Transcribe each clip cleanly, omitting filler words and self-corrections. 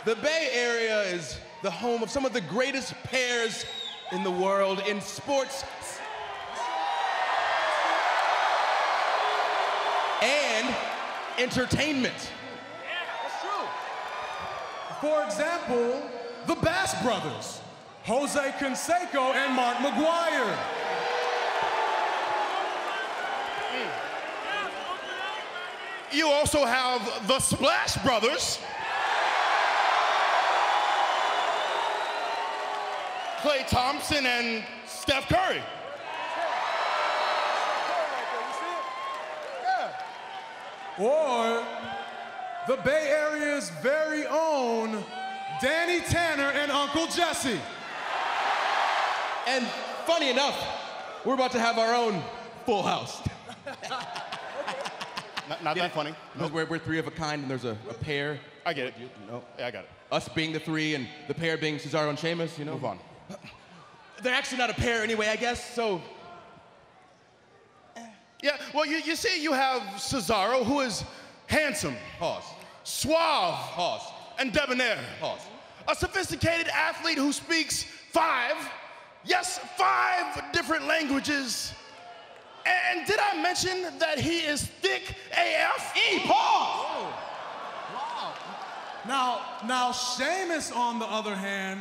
The Bay Area is the home of some of the greatest pairs in the world in sports and entertainment. That's true. For example, the Bass Brothers, Jose Canseco and Mark McGuire. You also have the Splash Brothers, Klay Thompson and Steph Curry. Or the Bay Area's very own Danny Tanner and Uncle Jesse. And funny enough, we're about to have our own Full House. Not that funny. Because we're three of a kind and there's a pair. I get it. No. Yeah, I got it. Us being the three and the pair being Cesaro and Sheamus, you know? Move on. They're actually not a pair anyway, I guess, so. Yeah, well, you see, you have Cesaro, who is handsome, Pause. suave, Pause. and debonair. Pause. A sophisticated athlete who speaks five different languages. And did I mention that he is thick AF? Pause! Now Sheamus, on the other hand,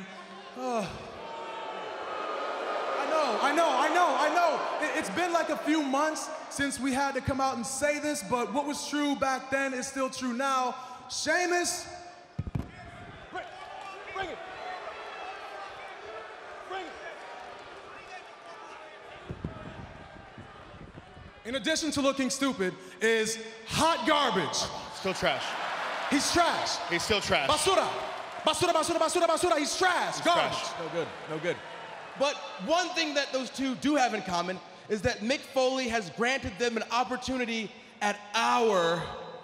I know. It's been like a few months since we had to come out and say this, but what was true back then is still true now. Sheamus. Bring it. In addition to looking stupid, is hot garbage. Still trash. He's trash. He's still trash. Basura. He's trash. Garbage. trash. No good. But one thing that those two do have in common is that Mick Foley has granted them an opportunity at our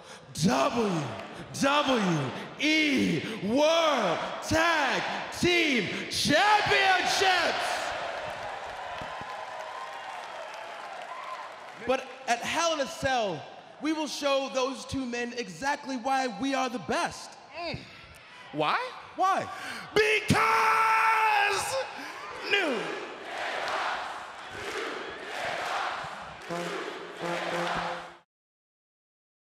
WWE World Tag Team Championships. But at Hell in a Cell, we will show those two men exactly why we are the best. Why? Why? Because new